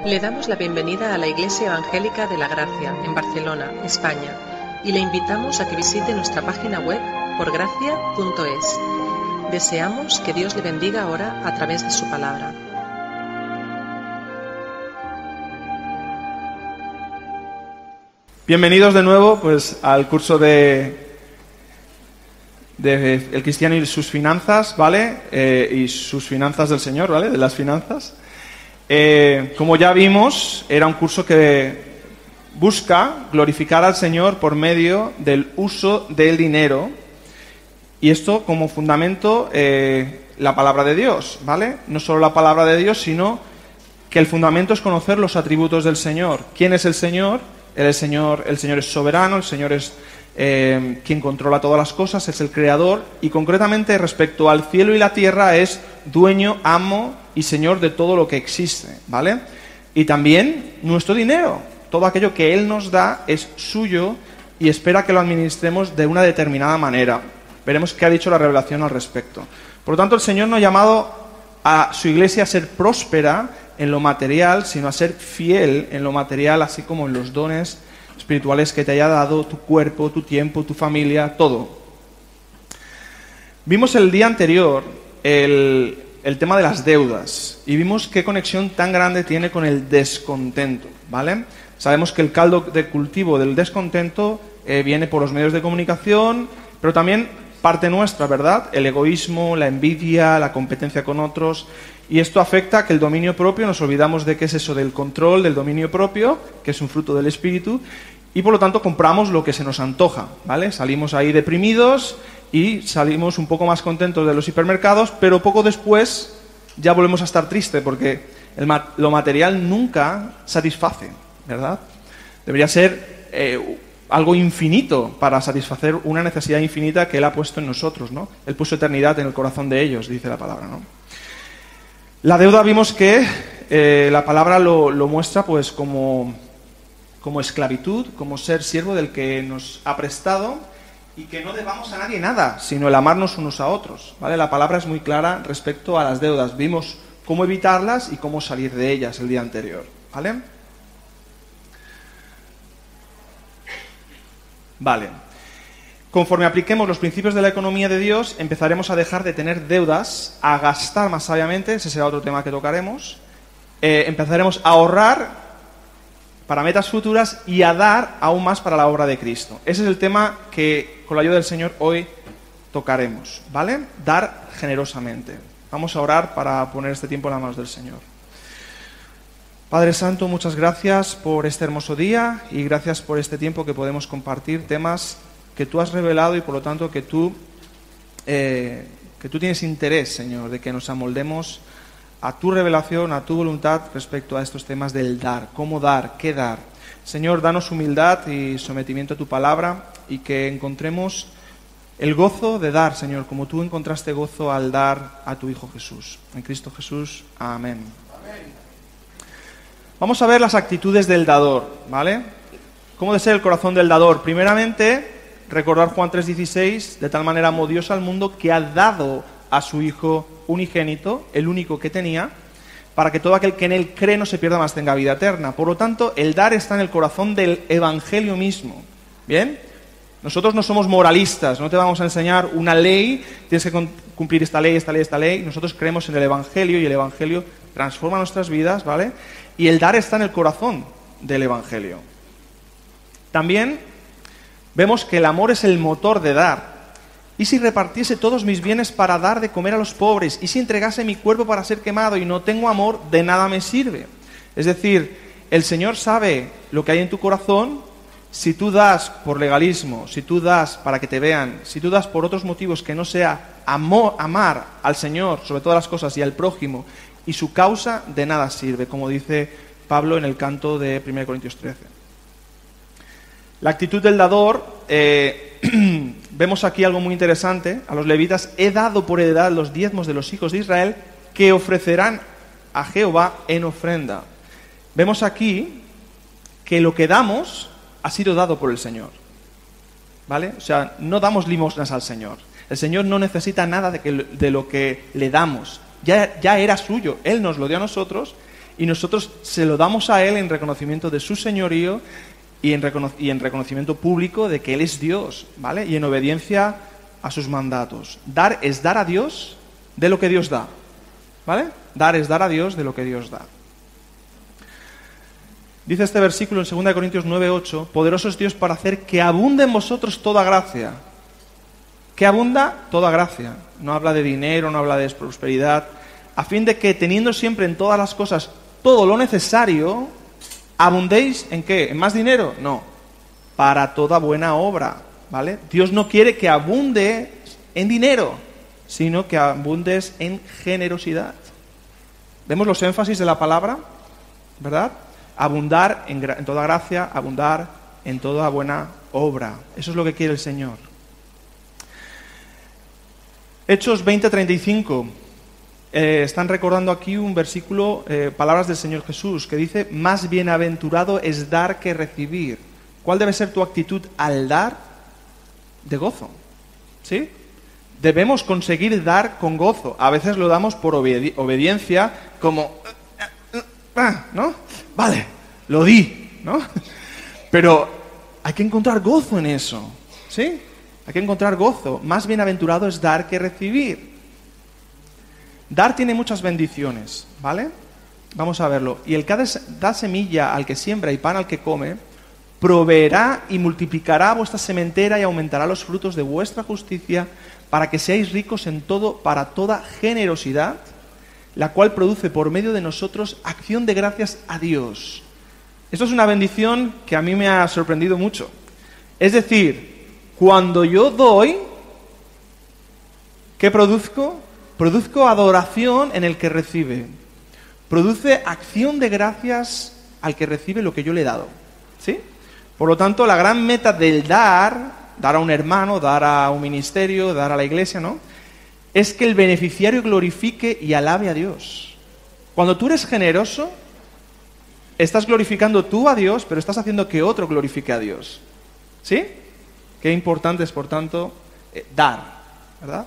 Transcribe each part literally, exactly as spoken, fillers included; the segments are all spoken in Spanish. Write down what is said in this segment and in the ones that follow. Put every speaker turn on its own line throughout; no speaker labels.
Le damos la bienvenida a la Iglesia Evangélica de la Gracia, en Barcelona, España, y le invitamos a que visite nuestra página web por gracia punto es. Deseamos que Dios le bendiga ahora a través de su palabra.
Bienvenidos de nuevo pues, al curso de, de El Cristiano y sus finanzas, ¿vale? Eh, y sus finanzas del Señor, ¿vale? De las finanzas. Eh, como ya vimos, era un curso que busca glorificar al Señor por medio del uso del dinero, y esto como fundamento eh, la palabra de Dios, ¿vale? No solo la palabra de Dios, sino que el fundamento es conocer los atributos del Señor. ¿Quién es el Señor? El Señor, el Señor es soberano, el Señor es eh, quien controla todas las cosas, es el creador, y concretamente respecto al cielo y la tierra es dueño, amo y Señor de todo lo que existe, ¿vale? Y también nuestro dinero, todo aquello que Él nos da es suyo y espera que lo administremos de una determinada manera. Veremos qué ha dicho la revelación al respecto. Por lo tanto, el Señor no ha llamado a su iglesia a ser próspera en lo material, sino a ser fiel en lo material, así como en los dones espirituales que te haya dado tu cuerpo, tu tiempo, tu familia, todo. Vimos el día anterior el, el tema de las deudas y vimos qué conexión tan grande tiene con el descontento, ¿vale? Sabemos que el caldo de cultivo del descontento eh, viene por los medios de comunicación, pero también parte nuestra, ¿verdad? El egoísmo, la envidia, la competencia con otros. Y esto afecta a que el dominio propio, nos olvidamos de qué es eso del control, del dominio propio, que es un fruto del espíritu, y por lo tanto compramos lo que se nos antoja, ¿vale? Salimos ahí deprimidos y salimos un poco más contentos de los hipermercados, pero poco después ya volvemos a estar tristes porque el ma- lo material nunca satisface, ¿verdad? Debería ser eh, algo infinito para satisfacer una necesidad infinita que Él ha puesto en nosotros, ¿no? Él puso eternidad en el corazón de ellos, dice la palabra, ¿no? La deuda vimos que eh, la palabra lo, lo muestra pues como, como esclavitud, como ser siervo del que nos ha prestado y que no debamos a nadie nada, sino el amarnos unos a otros, ¿vale? La palabra es muy clara respecto a las deudas. Vimos cómo evitarlas y cómo salir de ellas el día anterior, ¿vale? Vale. Conforme apliquemos los principios de la economía de Dios, empezaremos a dejar de tener deudas, a gastar más sabiamente, ese será otro tema que tocaremos, eh, empezaremos a ahorrar para metas futuras y a dar aún más para la obra de Cristo. Ese es el tema que, con la ayuda del Señor, hoy tocaremos, ¿vale? Dar generosamente. Vamos a orar para poner este tiempo en las manos del Señor. Padre Santo, muchas gracias por este hermoso día y gracias por este tiempo que podemos compartir temas que tú has revelado y por lo tanto que tú, eh, que tú tienes interés, Señor, de que nos amoldemos a tu revelación, a tu voluntad respecto a estos temas del dar, cómo dar, qué dar. Señor, danos humildad y sometimiento a tu palabra y que encontremos el gozo de dar, Señor, como tú encontraste gozo al dar a tu Hijo Jesús. En Cristo Jesús. Amén. Amén. Vamos a ver las actitudes del dador, ¿vale? ¿Cómo debe ser el corazón del dador? Primeramente, recordar Juan tres dieciséis, de tal manera amó Dios al mundo que ha dado a su Hijo unigénito, el único que tenía, para que todo aquel que en Él cree no se pierda, mas tenga vida eterna. Por lo tanto, el dar está en el corazón del Evangelio mismo. ¿Bien? Nosotros no somos moralistas, no te vamos a enseñar una ley, tienes que cumplir esta ley, esta ley, esta ley. Nosotros creemos en el Evangelio y el Evangelio transforma nuestras vidas, ¿vale? Y el dar está en el corazón del Evangelio. También vemos que el amor es el motor de dar. ¿Y si repartiese todos mis bienes para dar de comer a los pobres? ¿Y si entregase mi cuerpo para ser quemado y no tengo amor, de nada me sirve? Es decir, el Señor sabe lo que hay en tu corazón. Si tú das por legalismo, si tú das para que te vean, si tú das por otros motivos que no sea amor, amar al Señor sobre todas las cosas y al prójimo, y su causa, de nada sirve, como dice Pablo en el canto de primera Corintios trece. La actitud del dador, eh, vemos aquí algo muy interesante. A los levitas he dado por heredad los diezmos de los hijos de Israel que ofrecerán a Jehová en ofrenda. Vemos aquí que lo que damos ha sido dado por el Señor, ¿vale? O sea, no damos limosnas al Señor. El Señor no necesita nada de, que, de lo que le damos. Ya, ya era suyo, Él nos lo dio a nosotros y nosotros se lo damos a Él en reconocimiento de su señorío y en, recono- y en reconocimiento público de que Él es Dios, ¿vale? Y en obediencia a sus mandatos. Dar es dar a Dios de lo que Dios da, ¿vale? Dar es dar a Dios de lo que Dios da. Dice este versículo en segunda de Corintios nueve ocho, poderoso es Dios para hacer que abunde en vosotros toda gracia. ¿Qué abunda? Toda gracia. No habla de dinero, no habla de prosperidad, a fin de que teniendo siempre en todas las cosas todo lo necesario, ¿abundéis en qué? ¿En más dinero? No, para toda buena obra, ¿vale? Dios no quiere que abunde en dinero, sino que abundes en generosidad. ¿Vemos los énfasis de la palabra? ¿Verdad? Abundar en, gra- en toda gracia, abundar en toda buena obra. Eso es lo que quiere el Señor. Hechos veinte treinta y cinco. Eh, están recordando aquí un versículo, eh, palabras del Señor Jesús, que dice, más bienaventurado es dar que recibir. ¿Cuál debe ser tu actitud al dar? De gozo. ¿Sí? Debemos conseguir dar con gozo. A veces lo damos por obedi- obediencia, como, ¿no? Vale, lo di, ¿no? Pero hay que encontrar gozo en eso, ¿sí? Hay que encontrar gozo. Más bienaventurado es dar que recibir. Dar tiene muchas bendiciones, ¿vale? Vamos a verlo. Y el que da semilla al que siembra y pan al que come, proveerá y multiplicará vuestra sementera y aumentará los frutos de vuestra justicia, para que seáis ricos en todo, para toda generosidad, la cual produce por medio de nosotros acción de gracias a Dios. Esto es una bendición que a mí me ha sorprendido mucho. Es decir, cuando yo doy, ¿qué produzco? Produzco adoración en el que recibe. Produce acción de gracias al que recibe lo que yo le he dado. ¿Sí? Por lo tanto, la gran meta del dar, dar a un hermano, dar a un ministerio, dar a la iglesia, ¿no?, es que el beneficiario glorifique y alabe a Dios. Cuando tú eres generoso, estás glorificando tú a Dios, pero estás haciendo que otro glorifique a Dios. ¿Sí? Qué importante es, por tanto, eh, dar, ¿verdad?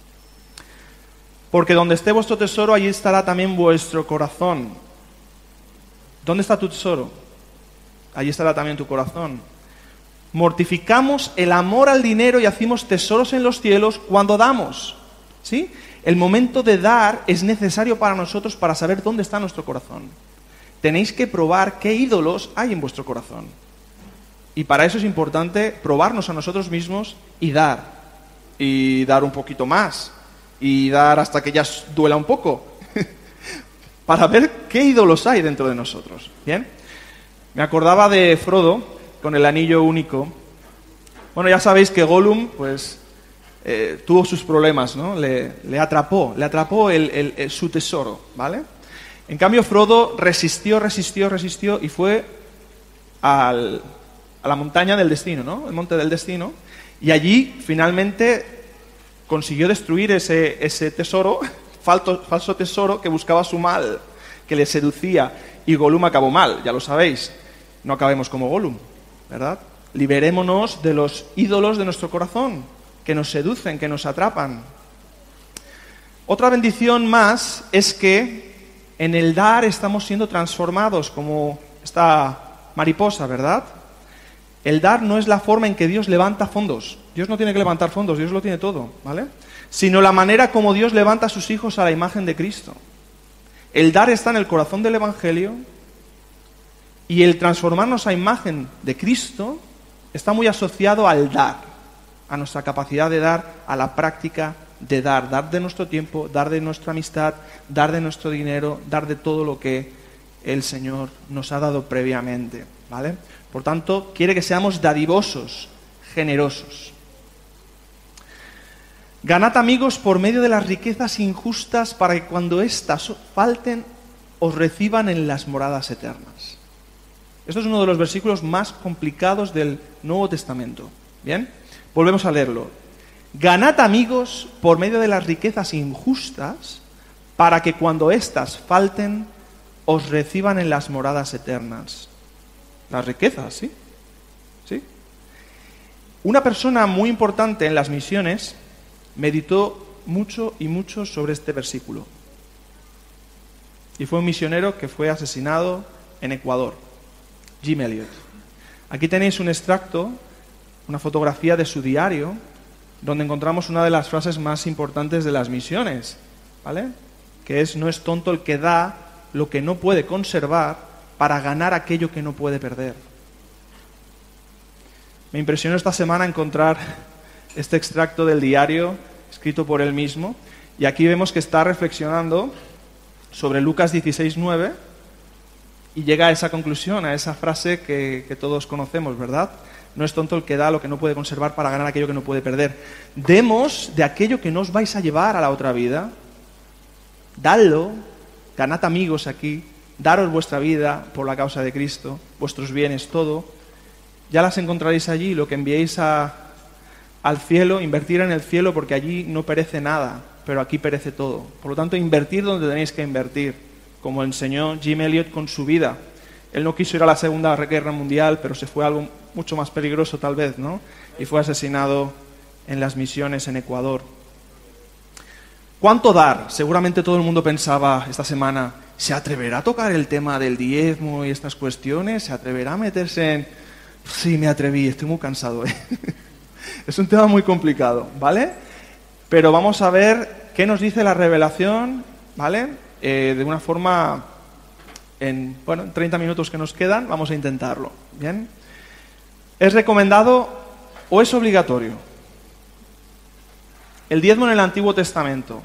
Porque donde esté vuestro tesoro, allí estará también vuestro corazón. ¿Dónde está tu tesoro? Allí estará también tu corazón. Mortificamos el amor al dinero y hacemos tesoros en los cielos cuando damos. ¿Sí? El momento de dar es necesario para nosotros para saber dónde está nuestro corazón. Tenéis que probar qué ídolos hay en vuestro corazón. Y para eso es importante probarnos a nosotros mismos y dar. Y dar un poquito más. Y dar hasta que ya duela un poco. Para ver qué ídolos hay dentro de nosotros. ¿Bien? Me acordaba de Frodo con el anillo único. Bueno, ya sabéis que Gollum, pues, eh, tuvo sus problemas, ¿no? Le, le atrapó, le atrapó el, el, el, su tesoro, ¿vale? En cambio, Frodo resistió, resistió, resistió y fue al, a la montaña del destino, ¿no? El monte del destino. Y allí, finalmente, consiguió destruir ese, ese tesoro, falso, falso tesoro que buscaba su mal, que le seducía. Y Gollum acabó mal, ya lo sabéis. No acabemos como Gollum, ¿verdad? Liberémonos de los ídolos de nuestro corazón, que nos seducen, que nos atrapan. Otra bendición más es que en el dar estamos siendo transformados, como esta mariposa, ¿verdad? El dar no es la forma en que Dios levanta fondos. Dios no tiene que levantar fondos, Dios lo tiene todo, ¿vale? Sino la manera como Dios levanta a sus hijos a la imagen de Cristo. El dar está en el corazón del Evangelio y el transformarnos a imagen de Cristo está muy asociado al dar, a nuestra capacidad de dar, a la práctica de dar, dar de nuestro tiempo, dar de nuestra amistad, dar de nuestro dinero, dar de todo lo que el Señor nos ha dado previamente, ¿vale? Por tanto, quiere que seamos dadivosos, generosos. Ganad amigos por medio de las riquezas injustas para que cuando éstas falten os reciban en las moradas eternas. Esto es uno de los versículos más complicados del Nuevo Testamento. ¿Bien? Volvemos a leerlo. Ganad amigos por medio de las riquezas injustas para que cuando éstas falten os reciban en las moradas eternas. Las riquezas, ¿sí? ¿Sí? Una persona muy importante en las misiones meditó mucho y mucho sobre este versículo. y fue un misionero que fue asesinado en Ecuador, Jim Elliot. Aquí tenéis un extracto, una fotografía de su diario, donde encontramos una de las frases más importantes de las misiones, ¿vale? Que es: no es tonto el que da lo que no puede conservar para ganar aquello que no puede perder. Me impresionó esta semana encontrar este extracto del diario escrito por él mismo, y aquí vemos que está reflexionando sobre Lucas dieciséis nueve y llega a esa conclusión, a esa frase que, que todos conocemos, ¿verdad? No es tonto el que da lo que no puede conservar para ganar aquello que no puede perder. Demos de aquello que no os vais a llevar a la otra vida. Dadlo, ganad amigos aquí, daros vuestra vida por la causa de Cristo, vuestros bienes, todo. Ya las encontraréis allí, lo que enviéis a, al cielo, invertir en el cielo, porque allí no perece nada, pero aquí perece todo. Por lo tanto, invertir donde tenéis que invertir, como enseñó Jim Elliot con su vida. Él no quiso ir a la Segunda Guerra Mundial, pero se fue a algo mucho más peligroso tal vez, ¿no? Y fue asesinado en las misiones en Ecuador. ¿Cuánto dar? Seguramente todo el mundo pensaba esta semana: ¿se atreverá a tocar el tema del diezmo y estas cuestiones? ¿Se atreverá a meterse en...? Sí, me atreví, estoy muy cansado, ¿eh? Es un tema muy complicado, ¿vale? Pero vamos a ver qué nos dice la revelación, ¿vale? Eh, de una forma... En, bueno, en treinta minutos que nos quedan, vamos a intentarlo, ¿bien? ¿Es recomendado o es obligatorio? El diezmo en el Antiguo Testamento.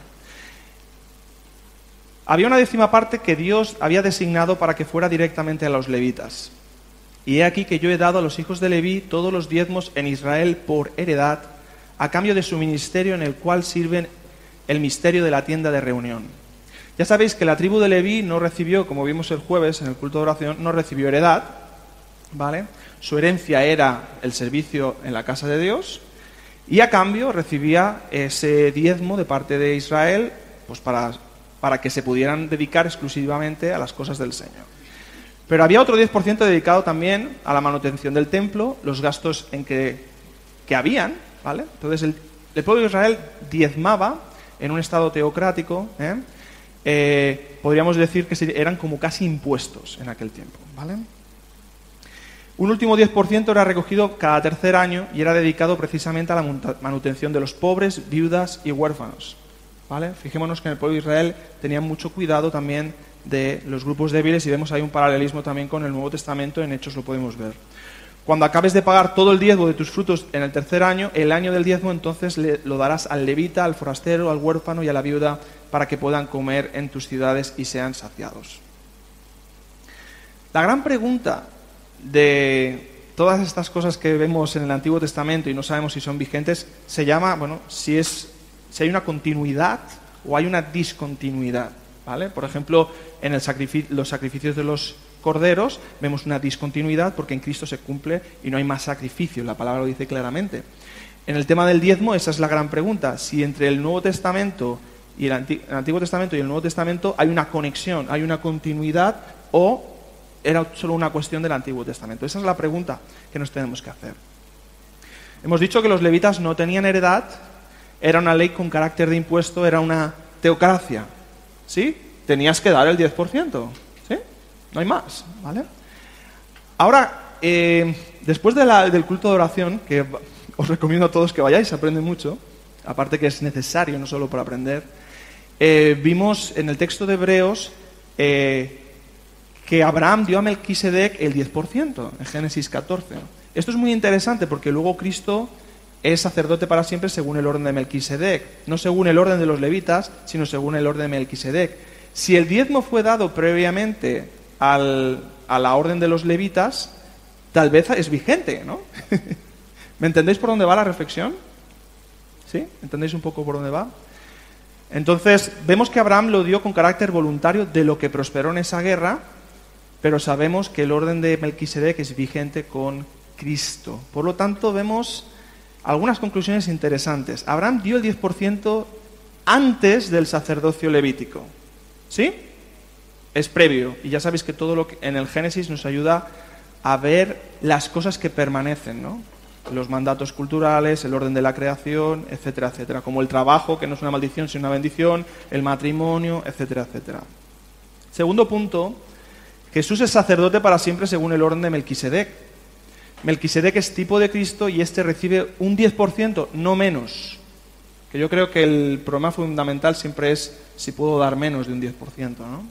Había una décima parte que Dios había designado para que fuera directamente a los levitas. Y he aquí que yo he dado a los hijos de Leví todos los diezmos en Israel por heredad, a cambio de su ministerio en el cual sirven el misterio de la tienda de reunión. Ya sabéis que la tribu de Leví no recibió, como vimos el jueves en el culto de oración, no recibió heredad, ¿vale? Su herencia era el servicio en la casa de Dios, y a cambio recibía ese diezmo de parte de Israel, pues para, para que se pudieran dedicar exclusivamente a las cosas del Señor. Pero había otro diez por ciento dedicado también a la manutención del templo, los gastos en que, que habían, ¿vale? Entonces el, el pueblo de Israel diezmaba en un estado teocrático, ¿eh? Eh, podríamos decir que eran como casi impuestos en aquel tiempo, ¿vale? Un último diez por ciento era recogido cada tercer año y era dedicado precisamente a la manutención de los pobres, viudas y huérfanos, ¿vale? Fijémonos que en el pueblo de Israel tenían mucho cuidado también de los grupos débiles, y vemos ahí un paralelismo también con el Nuevo Testamento, en Hechos lo podemos ver. Cuando acabes de pagar todo el diezmo de tus frutos en el tercer año, el año del diezmo, entonces le, lo darás al levita, al forastero, al huérfano y a la viuda, para que puedan comer en tus ciudades y sean saciados. La gran pregunta de todas estas cosas que vemos en el Antiguo Testamento y no sabemos si son vigentes, se llama, bueno, si, es, si hay una continuidad o hay una discontinuidad, ¿vale? Por ejemplo, en el sacrific- los sacrificios de los corderos vemos una discontinuidad porque en Cristo se cumple y no hay más sacrificio, la palabra lo dice claramente. En el tema del diezmo, esa es la gran pregunta: si entre el Nuevo Testamento y el, Anti- el Antiguo Testamento y el Nuevo Testamento hay una conexión, hay una continuidad, o era solo una cuestión del Antiguo Testamento. Esa es la pregunta que nos tenemos que hacer. Hemos dicho que los levitas no tenían heredad, era una ley con carácter de impuesto, era una teocracia, ¿sí? Tenías que dar el diez por ciento, ¿sí? No hay más, ¿vale? Ahora, eh, después de la, del culto de oración, que os recomiendo a todos que vayáis, se aprende mucho, aparte que es necesario, no solo para aprender, eh, vimos en el texto de Hebreos eh, que Abraham dio a Melquisedec el diez por ciento, en Génesis catorce. Esto es muy interesante porque luego Cristo es sacerdote para siempre según el orden de Melquisedec, no según el orden de los levitas, sino según el orden de Melquisedec. Si el diezmo fue dado previamente al, a la orden de los levitas, tal vez es vigente, ¿no? ¿Me entendéis por dónde va la reflexión? ¿Sí? ¿Entendéis un poco por dónde va? Entonces, vemos que Abraham lo dio con carácter voluntario de lo que prosperó en esa guerra, pero sabemos que el orden de Melquisedec es vigente con Cristo. Por lo tanto, vemos algunas conclusiones interesantes. Abraham dio el diez por ciento antes del sacerdocio levítico, ¿sí? Es previo, y ya sabéis que todo lo que en el Génesis nos ayuda a ver las cosas que permanecen, ¿no? Los mandatos culturales, el orden de la creación, etcétera, etcétera, como el trabajo, que no es una maldición sino una bendición, el matrimonio, etcétera, etcétera. Segundo punto, Jesús es sacerdote para siempre según el orden de Melquisedec. Melquisedec es tipo de Cristo y éste recibe un diez por ciento, no menos. Que yo creo que el problema fundamental siempre es si puedo dar menos de un diez por ciento, ¿no?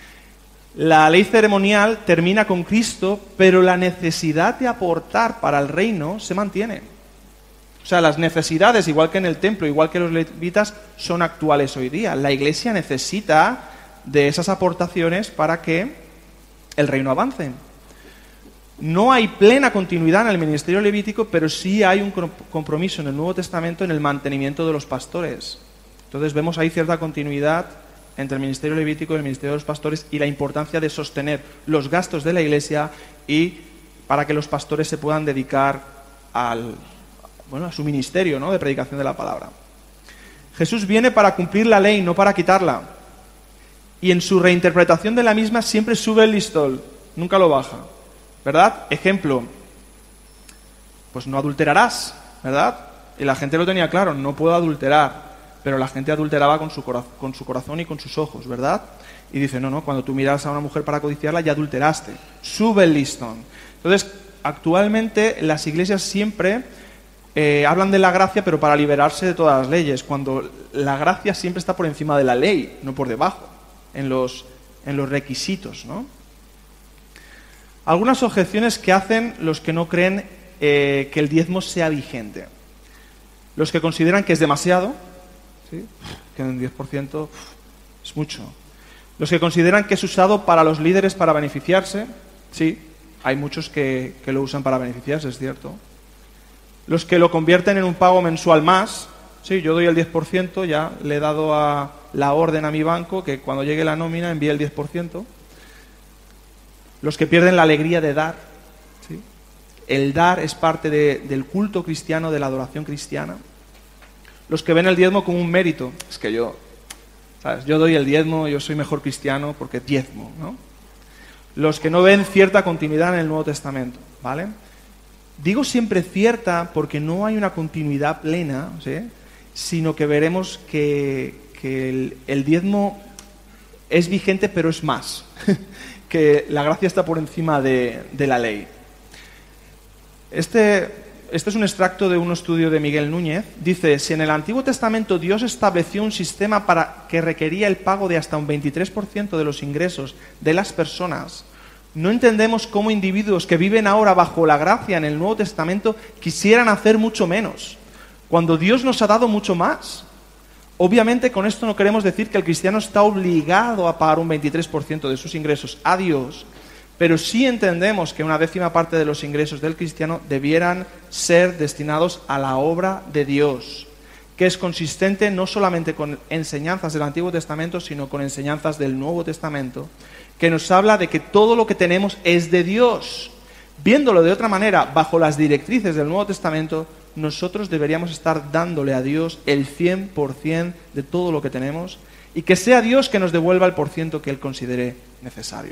La ley ceremonial termina con Cristo, pero la necesidad de aportar para el reino se mantiene. O sea, las necesidades, igual que en el templo, igual que los levitas, son actuales hoy día. La Iglesia necesita de esas aportaciones para que el reino avance. No hay plena continuidad en el ministerio levítico, pero sí hay un compromiso en el Nuevo Testamento en el mantenimiento de los pastores. Entonces vemos ahí cierta continuidad entre el ministerio levítico y el ministerio de los pastores y la importancia de sostener los gastos de la Iglesia y para que los pastores se puedan dedicar al, bueno, a su ministerio, ¿no?, de predicación de la palabra. Jesús viene para cumplir la ley, no para quitarla. Y en su reinterpretación de la misma siempre sube el listón, nunca lo baja. ¿Verdad? Ejemplo, pues no adulterarás, ¿verdad? Y la gente lo tenía claro, no puedo adulterar, pero la gente adulteraba con su, cora- con su corazón y con sus ojos, ¿verdad? Y dice, no, no, cuando tú miras a una mujer para codiciarla ya adulteraste, sube el listón. Entonces, actualmente las iglesias siempre eh, hablan de la gracia, pero para liberarse de todas las leyes, cuando la gracia siempre está por encima de la ley, no por debajo, en los, en los requisitos, ¿no? Algunas objeciones que hacen los que no creen eh, que el diezmo sea vigente. Los que consideran que es demasiado, ¿sí?, que un diez por ciento es mucho. Los que consideran que es usado para los líderes para beneficiarse, sí, hay muchos que, que lo usan para beneficiarse, es cierto. Los que lo convierten en un pago mensual más, sí, yo doy el diez por ciento, ya le he dado a la orden a mi banco que cuando llegue la nómina envíe el diez por ciento. Los que pierden la alegría de dar, ¿sí? El dar es parte de, del culto cristiano, de la adoración cristiana. Los que ven el diezmo como un mérito, es que yo, ¿sabes?, yo doy el diezmo, yo soy mejor cristiano porque diezmo, ¿no? Los que no ven cierta continuidad en el Nuevo Testamento, ¿vale? Digo siempre cierta porque no hay una continuidad plena, ¿sí?, sino que veremos que, que el, el diezmo es vigente, pero es más. Que la gracia está por encima de, de la ley. Este, este es un extracto de un estudio de Miguel Núñez. Dice, si en el Antiguo Testamento Dios estableció un sistema para que requería el pago de hasta un veintitrés por ciento de los ingresos de las personas, no entendemos cómo individuos que viven ahora bajo la gracia en el Nuevo Testamento quisieran hacer mucho menos, cuando Dios nos ha dado mucho más. Obviamente con esto no queremos decir que el cristiano está obligado a pagar un veintitrés por ciento de sus ingresos a Dios, pero sí entendemos que una décima parte de los ingresos del cristiano debieran ser destinados a la obra de Dios, que es consistente no solamente con enseñanzas del Antiguo Testamento, sino con enseñanzas del Nuevo Testamento, que nos habla de que todo lo que tenemos es de Dios. Viéndolo de otra manera, bajo las directrices del Nuevo Testamento, nosotros deberíamos estar dándole a Dios el cien por ciento de todo lo que tenemos y que sea Dios que nos devuelva el por ciento que Él considere necesario.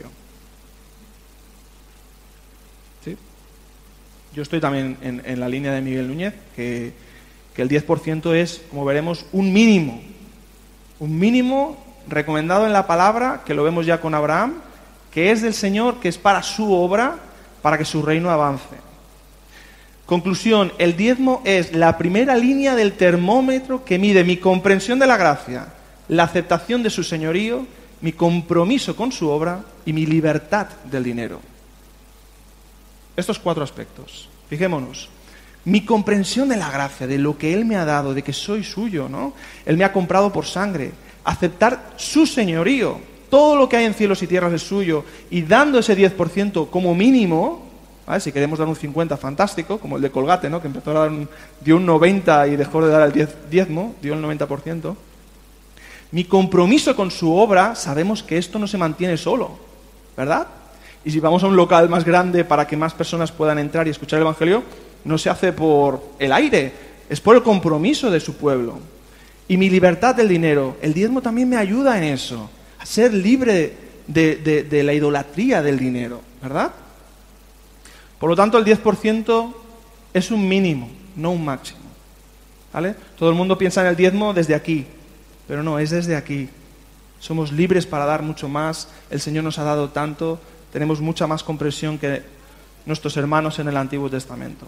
¿Sí? Yo estoy también en, en la línea de Miguel Núñez, que, que el diez por ciento es, como veremos, un mínimo. Un mínimo recomendado en la palabra, que lo vemos ya con Abraham, que es del Señor, que es para su obra, para que su reino avance. Conclusión, el diezmo es la primera línea del termómetro que mide mi comprensión de la gracia, la aceptación de su señorío, mi compromiso con su obra y mi libertad del dinero. Estos cuatro aspectos. Fijémonos. Mi comprensión de la gracia, de lo que Él me ha dado, de que soy suyo, ¿no? Él me ha comprado por sangre. Aceptar su señorío. Todo lo que hay en cielos y tierras es suyo. Y dando ese diez por ciento como mínimo... ¿Vale? Si queremos dar un cincuenta, fantástico, como el de Colgate, ¿no?, que empezó a dar un, dio un noventa y dejó de dar el diez, diezmo, dio el noventa por ciento. Mi compromiso con su obra, sabemos que esto no se mantiene solo, ¿verdad? Y si vamos a un local más grande para que más personas puedan entrar y escuchar el Evangelio, no se hace por el aire, es por el compromiso de su pueblo. Y mi libertad del dinero, el diezmo también me ayuda en eso, a ser libre de, de, de la idolatría del dinero, ¿verdad? Por lo tanto, el diez por ciento es un mínimo, no un máximo, ¿vale? Todo el mundo piensa en el diezmo desde aquí, pero no, es desde aquí. Somos libres para dar mucho más. El Señor nos ha dado tanto. Tenemos mucha más comprensión que nuestros hermanos en el Antiguo Testamento.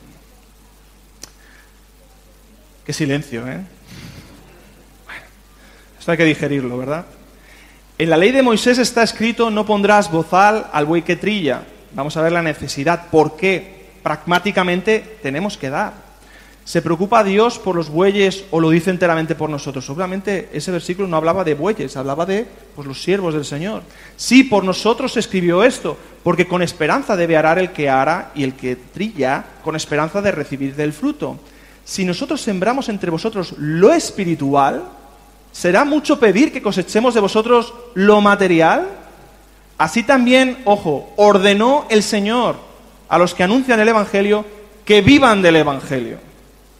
Qué silencio, ¿eh? Bueno, esto hay que digerirlo, ¿verdad? En la ley de Moisés está escrito: no pondrás bozal al buey que trilla. Vamos a ver la necesidad. ¿Por qué? Pragmáticamente tenemos que dar. ¿Se preocupa Dios por los bueyes o lo dice enteramente por nosotros? Obviamente ese versículo no hablaba de bueyes, hablaba de pues, los siervos del Señor. Sí, por nosotros se escribió esto, porque con esperanza debe arar el que ara y el que trilla, con esperanza de recibir del fruto. Si nosotros sembramos entre vosotros lo espiritual, ¿será mucho pedir que cosechemos de vosotros lo material? Así también, ojo, ordenó el Señor a los que anuncian el Evangelio que vivan del Evangelio.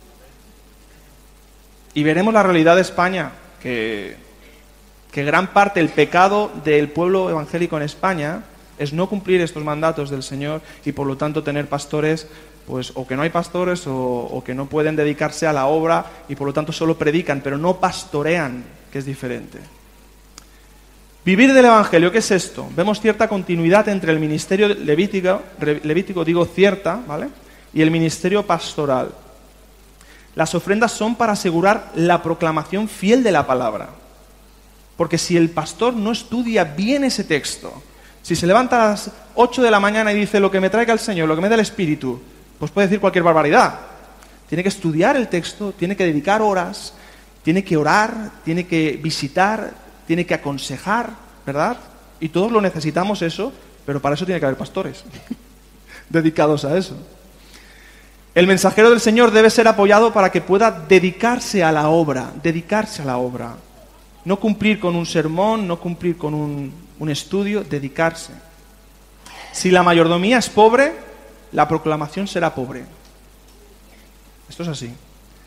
Y veremos la realidad de España, que, que gran parte del pecado del pueblo evangélico en España es no cumplir estos mandatos del Señor y por lo tanto tener pastores, pues o que no hay pastores o, o que no pueden dedicarse a la obra y por lo tanto solo predican, pero no pastorean, que es diferente. Vivir del Evangelio, ¿qué es esto? Vemos cierta continuidad entre el ministerio levítico, levítico digo cierta, ¿vale?, y el ministerio pastoral. Las ofrendas son para asegurar la proclamación fiel de la palabra. Porque si el pastor no estudia bien ese texto, si se levanta a las ocho de la mañana y dice lo que me traiga el Señor, lo que me da el Espíritu, pues puede decir cualquier barbaridad. Tiene que estudiar el texto, tiene que dedicar horas, tiene que orar, tiene que visitar, tiene que aconsejar, ¿verdad? Y todos lo necesitamos eso, pero para eso tiene que haber pastores dedicados a eso. El mensajero del Señor debe ser apoyado para que pueda dedicarse a la obra, dedicarse a la obra. No cumplir con un sermón, no cumplir con un, un estudio, dedicarse. Si la mayordomía es pobre, la proclamación será pobre. Esto es así.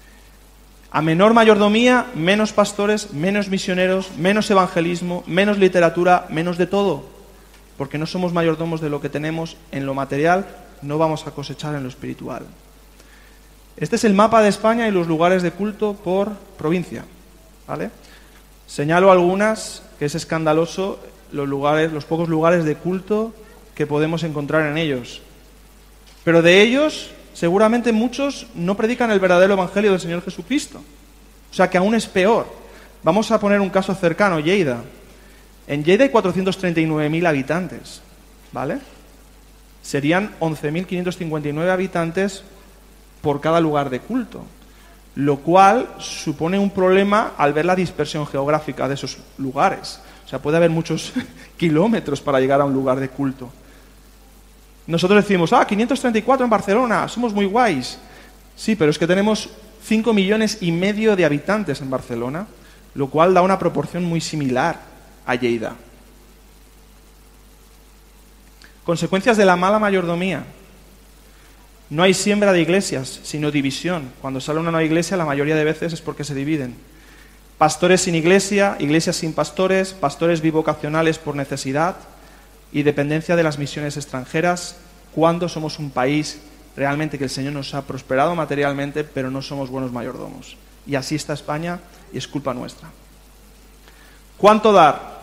A menor mayordomía, menos pastores, menos misioneros, menos evangelismo, menos literatura, menos de todo. Porque no somos mayordomos de lo que tenemos en lo material, no vamos a cosechar en lo espiritual. Este es el mapa de España y los lugares de culto por provincia, ¿vale? Señalo algunas, que es escandaloso los lugares, los pocos lugares de culto que podemos encontrar en ellos. Pero de ellos, seguramente muchos no predican el verdadero evangelio del Señor Jesucristo. O sea que aún es peor. Vamos a poner un caso cercano, Lleida. En Lleida hay cuatrocientos treinta y nueve mil habitantes, ¿vale? Serían once mil quinientos cincuenta y nueve habitantes por cada lugar de culto, lo cual supone un problema al ver la dispersión geográfica de esos lugares. O sea, puede haber muchos kilómetros para llegar a un lugar de culto. Nosotros decimos, ah, quinientos treinta y cuatro en Barcelona, somos muy guays. Sí, pero es que tenemos cinco millones y medio de habitantes en Barcelona, lo cual da una proporción muy similar a Lleida. Consecuencias de la mala mayordomía. No hay siembra de iglesias, sino división. Cuando sale una nueva iglesia, la mayoría de veces es porque se dividen. Pastores sin iglesia, iglesias sin pastores, pastores bivocacionales por necesidad y dependencia de las misiones extranjeras, cuando somos un país realmente que el Señor nos ha prosperado materialmente, pero no somos buenos mayordomos. Y así está España y es culpa nuestra. ¿Cuánto dar?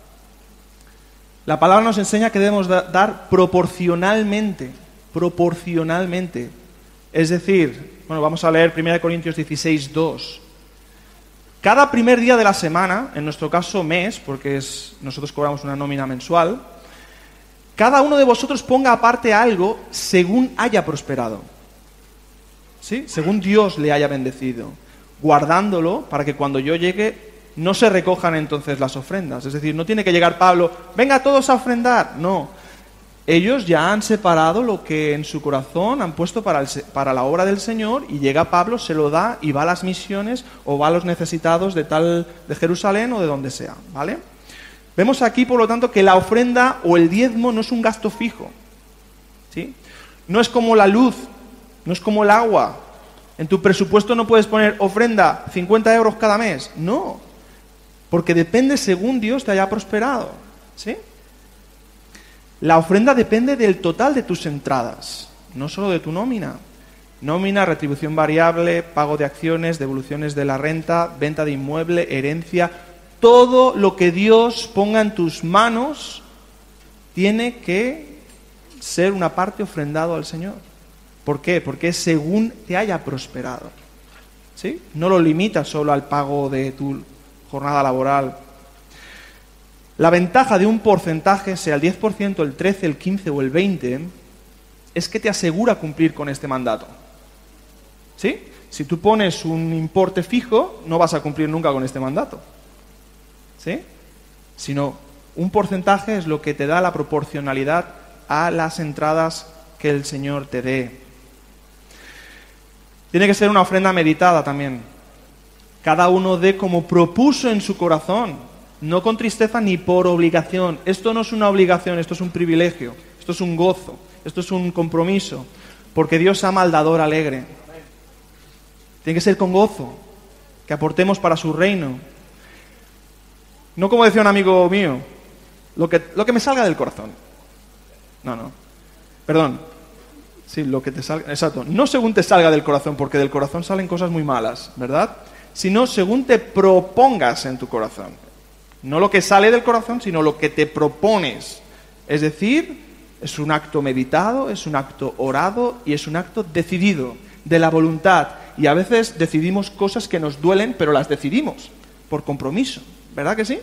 La palabra nos enseña que debemos dar proporcionalmente. Proporcionalmente. Es decir, bueno, vamos a leer primera Corintios dieciséis, dos. Cada primer día de la semana, en nuestro caso mes, porque es, nosotros cobramos una nómina mensual, cada uno de vosotros ponga aparte algo según haya prosperado. ¿Sí? Según Dios le haya bendecido, guardándolo para que cuando yo llegue no se recojan entonces las ofrendas. Es decir, no tiene que llegar Pablo, venga todos a ofrendar. No. Ellos ya han separado lo que en su corazón han puesto para, el, para la obra del Señor y llega Pablo, se lo da y va a las misiones o va a los necesitados de tal de Jerusalén o de donde sea, ¿vale? Vemos aquí, por lo tanto, que la ofrenda o el diezmo no es un gasto fijo, ¿sí? No es como la luz, no es como el agua. En tu presupuesto no puedes poner ofrenda cincuenta euros cada mes, no, porque depende según Dios te haya prosperado, ¿sí? La ofrenda depende del total de tus entradas, no solo de tu nómina. Nómina, retribución variable, pago de acciones, devoluciones de la renta, venta de inmueble, herencia, todo lo que Dios ponga en tus manos tiene que ser una parte ofrendado al Señor. ¿Por qué? Porque es según te haya prosperado. ¿Sí? No lo limitas solo al pago de tu jornada laboral. La ventaja de un porcentaje, sea el diez por ciento, el trece por ciento, el quince por ciento o el veinte por ciento, es que te asegura cumplir con este mandato. ¿Sí? Si tú pones un importe fijo, no vas a cumplir nunca con este mandato. ¿Sí? Sino un porcentaje es lo que te da la proporcionalidad a las entradas que el Señor te dé. Tiene que ser una ofrenda meditada también. Cada uno dé como propuso en su corazón, no con tristeza ni por obligación. Esto no es una obligación, esto es un privilegio, esto es un gozo, esto es un compromiso, porque Dios ama al dador alegre. Tiene que ser con gozo, que aportemos para su reino. No como decía un amigo mío, lo que, lo que me salga del corazón. No, no. Perdón. Sí, lo que te salga. Exacto. No según te salga del corazón, porque del corazón salen cosas muy malas, ¿verdad? Sino según te propongas en tu corazón. No lo que sale del corazón, sino lo que te propones. Es decir, es un acto meditado, es un acto orado y es un acto decidido, de la voluntad. Y a veces decidimos cosas que nos duelen, pero las decidimos por compromiso. ¿Verdad que sí?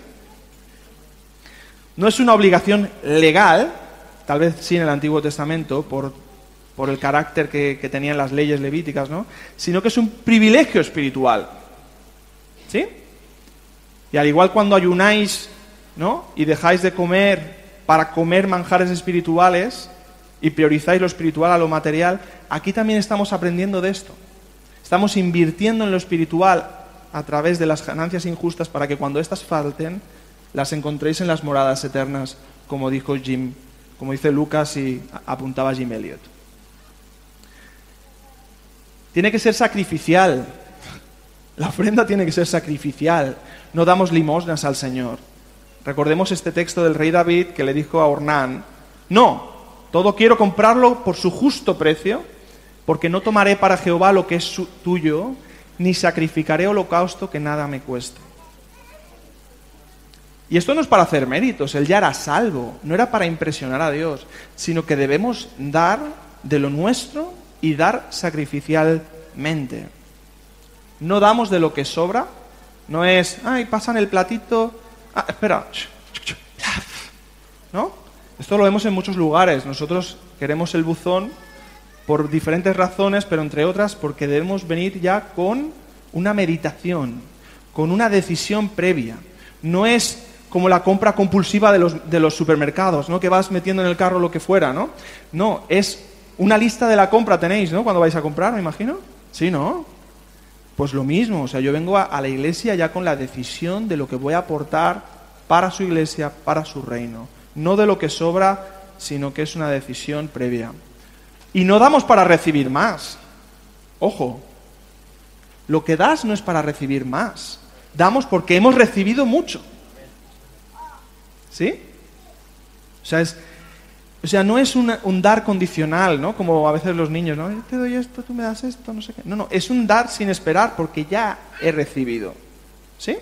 No es una obligación legal, tal vez sí en el Antiguo Testamento, por, por el carácter que, que tenían las leyes levíticas, ¿no? Sino que es un privilegio espiritual. ¿Sí? Y al igual cuando ayunáis, ¿no? Y dejáis de comer para comer manjares espirituales y priorizáis lo espiritual a lo material, aquí también estamos aprendiendo de esto. Estamos invirtiendo en lo espiritual a través de las ganancias injustas para que cuando éstas falten, las encontréis en las moradas eternas, como dijo Jim, como dice Lucas y apuntaba Jim Elliot. Tiene que ser sacrificial. La ofrenda tiene que ser sacrificial. No damos limosnas al Señor. Recordemos este texto del rey David que le dijo a Ornán, no, todo quiero comprarlo por su justo precio, porque no tomaré para Jehová lo que es su, tuyo, ni sacrificaré holocausto que nada me cueste. Y esto no es para hacer méritos, él ya era salvo, no era para impresionar a Dios, sino que debemos dar de lo nuestro y dar sacrificialmente. No damos de lo que sobra, no es, ay, pasan el platito, ah, espera, ¿no? Esto lo vemos en muchos lugares, nosotros queremos el buzón por diferentes razones, pero entre otras porque debemos venir ya con una meditación, con una decisión previa. No es como la compra compulsiva de los, de los supermercados, ¿no? Que vas metiendo en el carro lo que fuera, ¿no? No, es una lista de la compra tenéis, ¿no? Cuando vais a comprar, me imagino. Sí, ¿no? Pues lo mismo, o sea, yo vengo a, a la iglesia ya con la decisión de lo que voy a aportar para su iglesia, para su reino. No de lo que sobra, sino que es una decisión previa. Y no damos para recibir más. Ojo, lo que das no es para recibir más. Damos porque hemos recibido mucho. ¿Sí? O sea, es, o sea no es una, un dar condicional, ¿no? Como a veces los niños, ¿no? Yo te doy esto, tú me das esto, no sé qué. No, no, es un dar sin esperar porque ya he recibido. ¿Sí?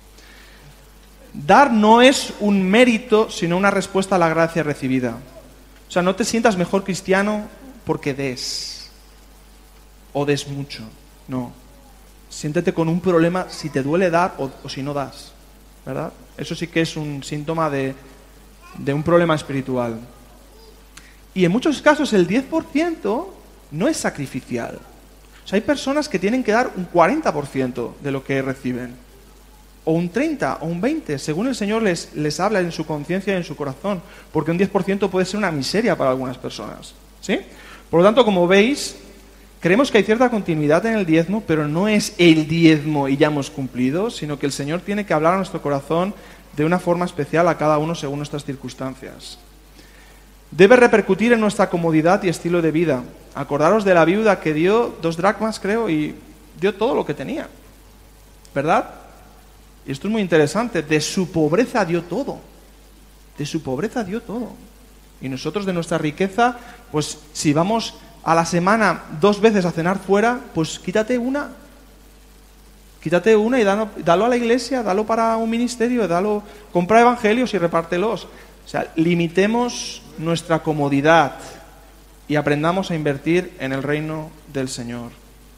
Dar no es un mérito, sino una respuesta a la gracia recibida. O sea, no te sientas mejor cristiano porque des. O des mucho. No. Siéntete con un problema si te duele dar o, o si no das. ¿Verdad? Eso sí que es un síntoma de, de un problema espiritual. Y en muchos casos el diez por ciento no es sacrificial. O sea, hay personas que tienen que dar un cuarenta por ciento de lo que reciben. O un treinta por ciento, o un veinte por ciento, según el Señor les, les habla en su conciencia y en su corazón. Porque un diez por ciento puede ser una miseria para algunas personas. ¿Sí? Por lo tanto, como veis, creemos que hay cierta continuidad en el diezmo, pero no es el diezmo y ya hemos cumplido, sino que el Señor tiene que hablar a nuestro corazón de una forma especial a cada uno según nuestras circunstancias. Debe repercutir en nuestra comodidad y estilo de vida. Acordaros de la viuda que dio dos dracmas, creo, y dio todo lo que tenía. ¿Verdad? Y esto es muy interesante. De su pobreza dio todo. De su pobreza dio todo. Y nosotros de nuestra riqueza, pues si vamos a la semana dos veces a cenar fuera, pues quítate una. Quítate una y dalo, dalo a la iglesia, dalo para un ministerio, dalo, compra evangelios y repártelos. O sea, limitemos nuestra comodidad y aprendamos a invertir en el reino del Señor.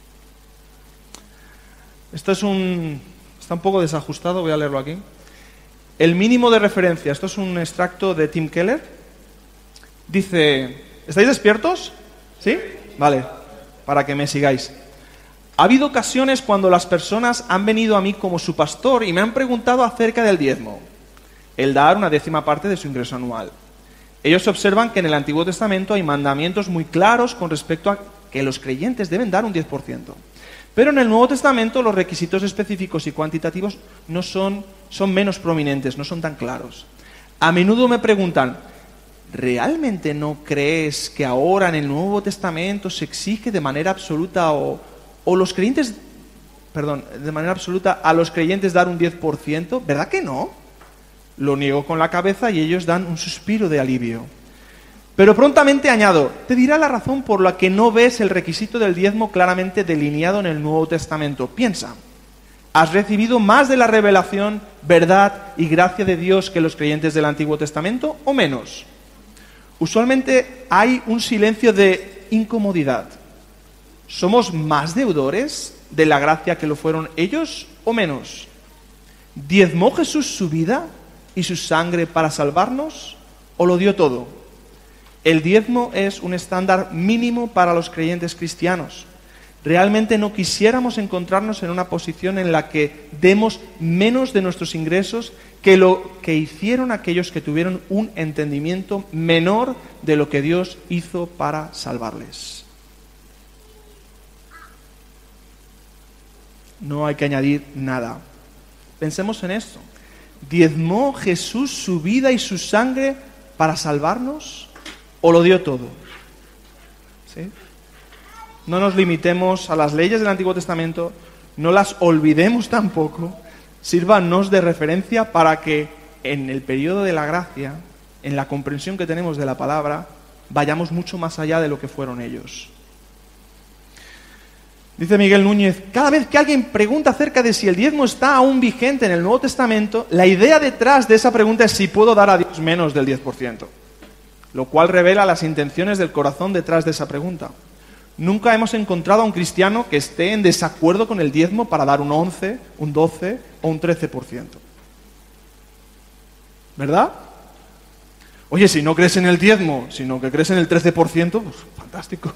Esto es un... está un poco desajustado, voy a leerlo aquí. El mínimo de referencia, esto es un extracto de Tim Keller. Dice, ¿estáis despiertos? ¿Sí? Vale, para que me sigáis. Ha habido ocasiones cuando las personas han venido a mí como su pastor y me han preguntado acerca del diezmo, el dar una décima parte de su ingreso anual. Ellos observan que en el Antiguo Testamento hay mandamientos muy claros con respecto a que los creyentes deben dar un diez por ciento. Pero en el Nuevo Testamento los requisitos específicos y cuantitativos no son, son menos prominentes, no son tan claros. A menudo me preguntan, ¿realmente no crees que ahora en el Nuevo Testamento se exige de manera absoluta o, o los creyentes, perdón, de manera absoluta a los creyentes dar un diez por ciento? ¿Verdad que no? Lo niego con la cabeza y ellos dan un suspiro de alivio. Pero prontamente añado, te dirá la razón por la que no ves el requisito del diezmo claramente delineado en el Nuevo Testamento. Piensa, ¿has recibido más de la revelación, verdad y gracia de Dios que los creyentes del Antiguo Testamento o menos? Usualmente hay un silencio de incomodidad. ¿Somos más deudores de la gracia que lo fueron ellos o menos? ¿Diezmó Jesús su vida y su sangre para salvarnos o lo dio todo? El diezmo es un estándar mínimo para los creyentes cristianos. Realmente no quisiéramos encontrarnos en una posición en la que demos menos de nuestros ingresos que lo que hicieron aquellos que tuvieron un entendimiento menor de lo que Dios hizo para salvarles. No hay que añadir nada. Pensemos en esto. ¿Diezmó Jesús su vida y su sangre para salvarnos? ¿O lo dio todo? ¿Sí? No nos limitemos a las leyes del Antiguo Testamento, no las olvidemos tampoco, sírvanos de referencia para que en el periodo de la gracia, en la comprensión que tenemos de la palabra, vayamos mucho más allá de lo que fueron ellos. Dice Miguel Núñez, cada vez que alguien pregunta acerca de si el diezmo está aún vigente en el Nuevo Testamento, la idea detrás de esa pregunta es si puedo dar a Dios menos del diez por ciento. Lo cual revela las intenciones del corazón detrás de esa pregunta. Nunca hemos encontrado a un cristiano que esté en desacuerdo con el diezmo para dar un once, un doce o un trece por ciento. ¿Verdad? Oye, si no crees en el diezmo, sino que crees en el trece por ciento, pues fantástico.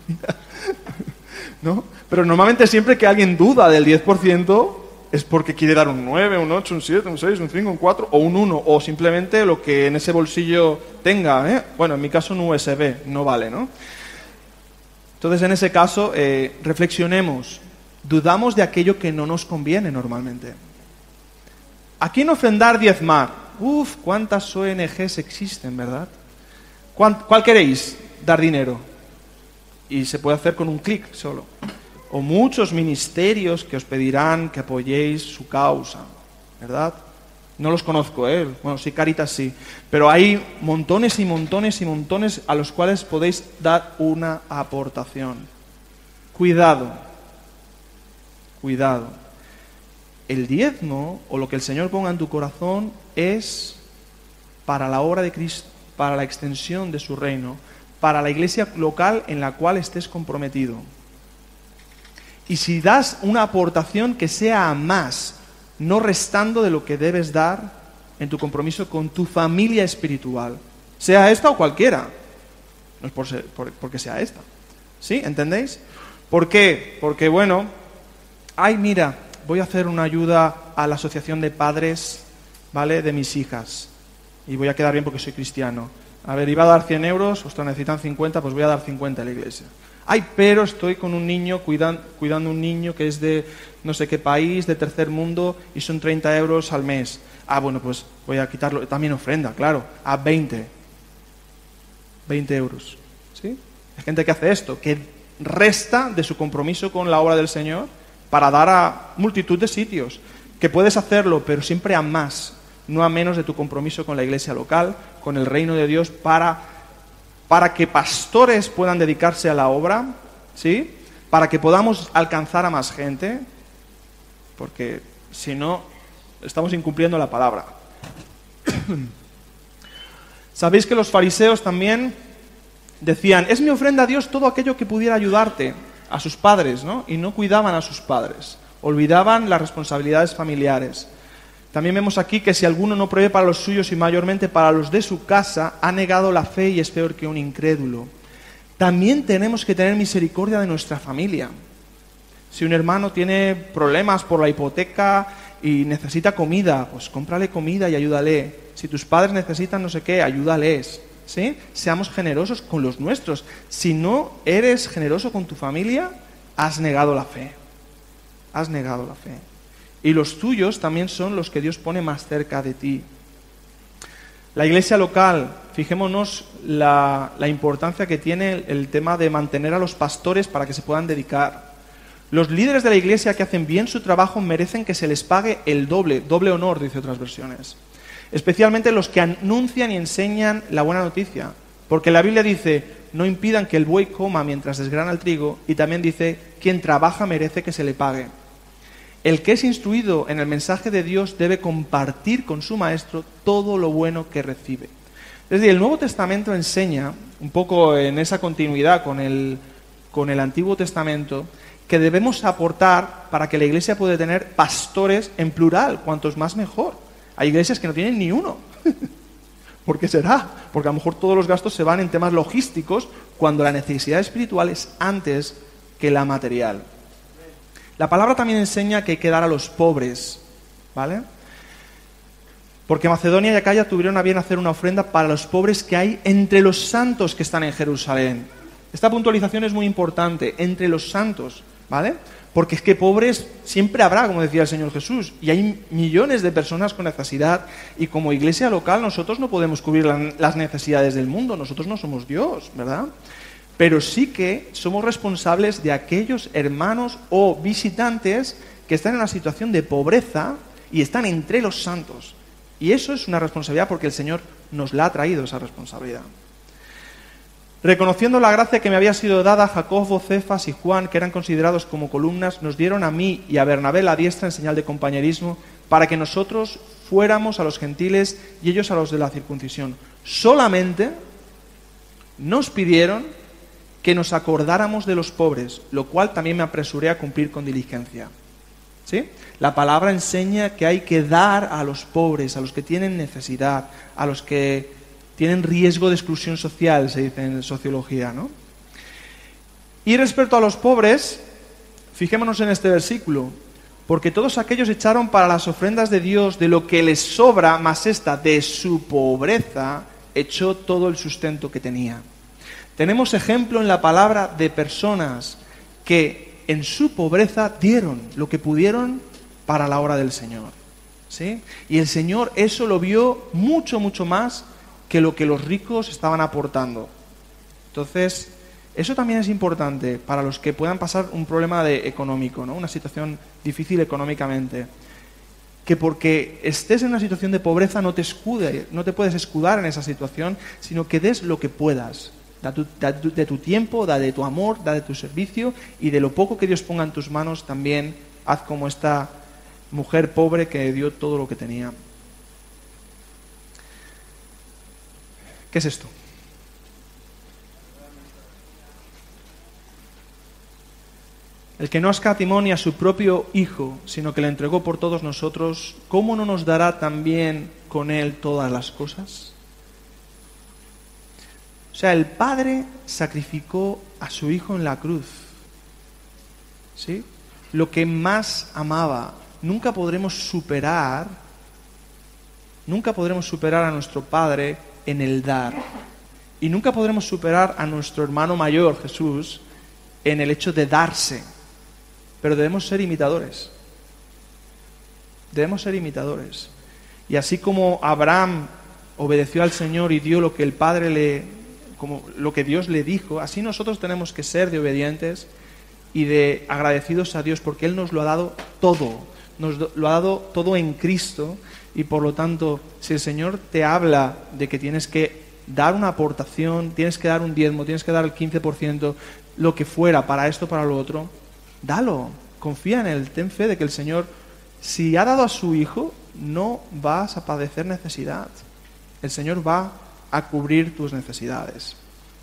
¿No? Pero normalmente siempre que alguien duda del diez por ciento es porque quiere dar un nueve, un ocho, un siete, un seis, un cinco, un cuatro o un uno, o simplemente lo que en ese bolsillo tenga, ¿eh? Bueno, en mi caso un U S B, no vale, ¿no? Entonces, en ese caso, eh, reflexionemos. Dudamos de aquello que no nos conviene normalmente. ¿A quién ofrendar, diezmar? Uf, cuántas O N Ges existen, ¿verdad? ¿Cuál, cuál queréis dar dinero? Y se puede hacer con un clic solo. O muchos ministerios que os pedirán que apoyéis su causa, ¿verdad? No los conozco, ¿eh? Bueno, sí, Caritas sí. Pero hay montones y montones y montones a los cuales podéis dar una aportación. Cuidado, cuidado. El diezmo, o lo que el Señor ponga en tu corazón, es para la obra de Cristo, para la extensión de su reino, para la iglesia local en la cual estés comprometido. Y si das una aportación que sea a más, no restando de lo que debes dar en tu compromiso con tu familia espiritual, sea esta o cualquiera, no es por ser, por, porque sea esta, ¿sí? ¿Entendéis? ¿Por qué? Porque, bueno, ay, mira, voy a hacer una ayuda a la asociación de padres, ¿vale?, de mis hijas, y voy a quedar bien porque soy cristiano. A ver, iba a dar cien euros, ostras, necesitan cincuenta, pues voy a dar cincuenta a la iglesia. Ay, pero estoy con un niño, cuidan, cuidando un niño que es de no sé qué país, de tercer mundo, y son treinta euros al mes. Ah, bueno, pues voy a quitarlo. También ofrenda, claro, a veinte. veinte euros. ¿Sí? Hay gente que hace esto, que resta de su compromiso con la obra del Señor para dar a multitud de sitios. Que puedes hacerlo, pero siempre a más, no a menos de tu compromiso con la iglesia local, con el reino de Dios, para... para que pastores puedan dedicarse a la obra, ¿sí? Para que podamos alcanzar a más gente. porque si no, estamos incumpliendo la palabra. Sabéis que los fariseos también decían, es mi ofrenda a Dios todo aquello que pudiera ayudarte, a sus padres, ¿no? Y no cuidaban a sus padres, olvidaban las responsabilidades familiares. También vemos aquí que si alguno no provee para los suyos y mayormente para los de su casa, ha negado la fe y es peor que un incrédulo. También tenemos que tener misericordia de nuestra familia. Si un hermano tiene problemas por la hipoteca y necesita comida, pues cómprale comida y ayúdale. Si tus padres necesitan no sé qué, ayúdales. ¿Sí? Seamos generosos con los nuestros. Si no eres generoso con tu familia, has negado la fe. Has negado la fe. Y los tuyos también son los que Dios pone más cerca de ti. La iglesia local, fijémonos la, la importancia que tiene el, el tema de mantener a los pastores para que se puedan dedicar. Los líderes de la iglesia que hacen bien su trabajo merecen que se les pague el doble, doble honor, dice otras versiones. Especialmente los que anuncian y enseñan la buena noticia. Porque la Biblia dice, no impidan que el buey coma mientras desgrana el trigo, y también dice, quien trabaja merece que se le pague. El que es instruido en el mensaje de Dios debe compartir con su maestro todo lo bueno que recibe. Es decir, el Nuevo Testamento enseña, un poco en esa continuidad con el, con el Antiguo Testamento, que debemos aportar para que la iglesia pueda tener pastores en plural, cuantos más mejor. Hay iglesias que no tienen ni uno. ¿Por qué será? Porque a lo mejor todos los gastos se van en temas logísticos cuando la necesidad espiritual es antes que la material. La palabra también enseña que hay que dar a los pobres, ¿vale? Porque Macedonia y Acaya tuvieron a bien hacer una ofrenda para los pobres que hay entre los santos que están en Jerusalén. Esta puntualización es muy importante, entre los santos, ¿vale? Porque es que pobres siempre habrá, como decía el Señor Jesús, y hay millones de personas con necesidad, y como iglesia local nosotros no podemos cubrir la, las necesidades del mundo, nosotros no somos Dios, ¿verdad? Pero sí que somos responsables de aquellos hermanos o visitantes que están en una situación de pobreza y están entre los santos. Y eso es una responsabilidad porque el Señor nos la ha traído, esa responsabilidad. Reconociendo la gracia que me había sido dada, Jacobo, Cefas y Juan, que eran considerados como columnas, nos dieron a mí y a Bernabé la diestra en señal de compañerismo para que nosotros fuéramos a los gentiles y ellos a los de la circuncisión. Solamente nos pidieron que nos acordáramos de los pobres, lo cual también me apresuré a cumplir con diligencia. ¿Sí? La palabra enseña que hay que dar a los pobres, a los que tienen necesidad, a los que tienen riesgo de exclusión social, se dice en sociología, ¿no? Y respecto a los pobres, fijémonos en este versículo, porque todos aquellos echaron para las ofrendas de Dios de lo que les sobra, más esta de su pobreza, echó todo el sustento que tenía. Tenemos ejemplo en la palabra de personas que en su pobreza dieron lo que pudieron para la obra del Señor, ¿sí? Y el Señor eso lo vio mucho, mucho más que lo que los ricos estaban aportando. Entonces, eso también es importante para los que puedan pasar un problema de económico, ¿no? Una situación difícil económicamente. Que porque estés en una situación de pobreza no te escude, no te puedes escudar en esa situación, sino que des lo que puedas. Da, tu, da de tu tiempo, da de tu amor, da de tu servicio, y de lo poco que Dios ponga en tus manos también haz como esta mujer pobre que dio todo lo que tenía. ¿Qué es esto? El que no escatimó ni a su propio Hijo, sino que le entregó por todos nosotros, ¿cómo no nos dará también con Él todas las cosas? O sea, el Padre sacrificó a su Hijo en la cruz, ¿sí? Lo que más amaba. Nunca podremos superar, nunca podremos superar a nuestro Padre en el dar. Y nunca podremos superar a nuestro hermano mayor, Jesús, en el hecho de darse. Pero debemos ser imitadores. Debemos ser imitadores. Y así como Abraham obedeció al Señor y dio lo que el Padre le... como lo que Dios le dijo, así nosotros tenemos que ser de obedientes y de agradecidos a Dios porque Él nos lo ha dado todo, nos lo ha dado todo en Cristo, y por lo tanto, si el Señor te habla de que tienes que dar una aportación, tienes que dar un diezmo, tienes que dar el quince por ciento, lo que fuera, para esto, para lo otro, dalo, confía en Él, ten fe de que el Señor si ha dado a su Hijo, no vas a padecer necesidad. El Señor va a cubrir tus necesidades.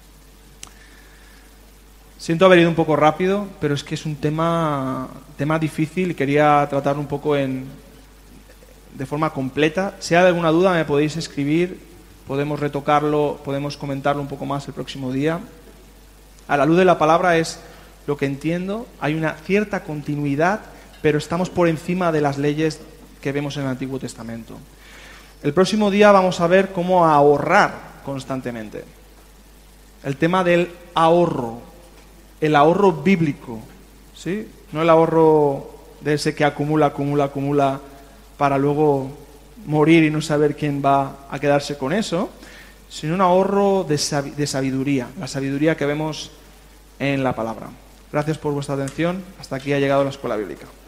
Siento haber ido un poco rápido, pero es que es un tema, tema difícil y quería tratarlo un poco en, de forma completa. Si hay alguna duda me podéis escribir, podemos retocarlo, podemos comentarlo un poco más el próximo día. A la luz de la palabra es lo que entiendo, hay una cierta continuidad, pero estamos por encima de las leyes que vemos en el Antiguo Testamento. El próximo día vamos a ver cómo ahorrar constantemente. El tema del ahorro. El ahorro bíblico, ¿sí? No el ahorro de ese que acumula, acumula, acumula para luego morir y no saber quién va a quedarse con eso, sino un ahorro de sabiduría, la sabiduría que vemos en la palabra. Gracias por vuestra atención. Hasta aquí ha llegado la Escuela Bíblica.